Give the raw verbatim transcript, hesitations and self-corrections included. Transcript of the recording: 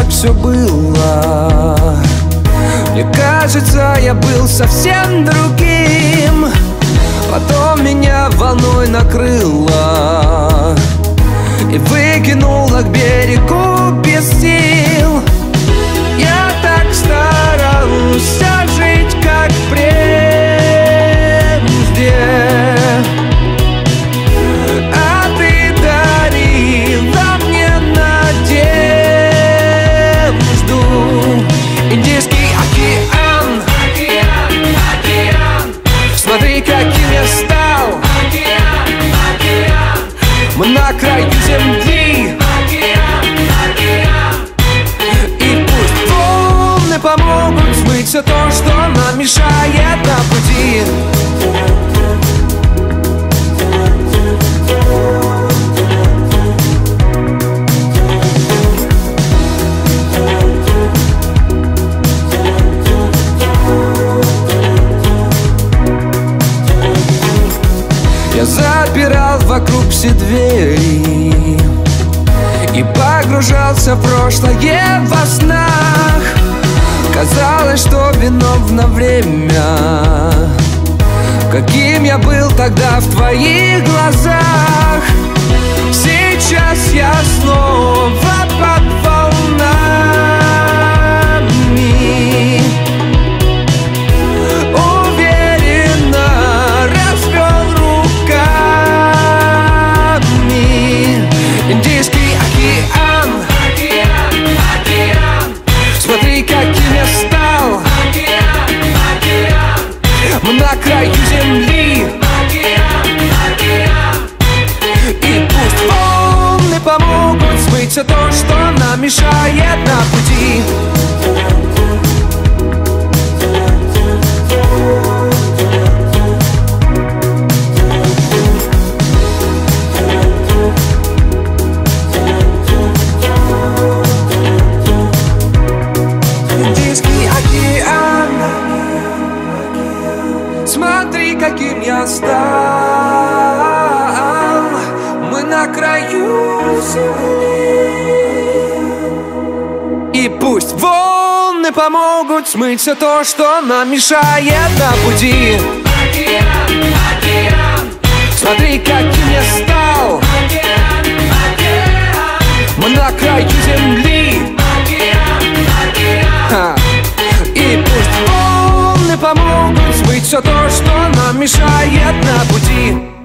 как все было. Мне кажется, я был совсем другим. Потом меня волной накрыло и выкинуло к берегу без сил. Я так старался жить, как прежде, а ты дарила мне надежду. Индийский океан, океан, океан. Смотри, каким я стал, океан, океан. Мы на краю земли, океан, океан. И пусть волны помогут смыть все то, что нам мешает на пути. Я запирал вокруг все двери и погружался в прошлое во снах. Казалось, что виновно время, каким я был тогда в твоих глазах. Сейчас я снова под волнами, уверенно развел руками. Индийский океан, океан, океан. Смотри, каким я стал, океан, океан. Мы на краю земли, океан, океан. И пусть волны помогут смыть все то, что нам мешает на пути. Индийский океан, смотри, каким я стал. Мы на краю земли. И пусть волны помогут смыть все то, что нам мешает на пути. Океан, океан. Смотри, каким я стал, океан, океан. Мы на краю земли, океан, океан. И пусть волны помогут смыть все то, что нам мешает на пути.